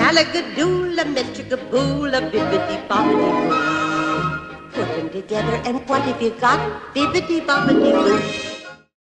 Malagadoola, metchagaboola, bibbidi-bobbidi-boo. Put them together and what have you got? Bibbidi-bobbidi-boo.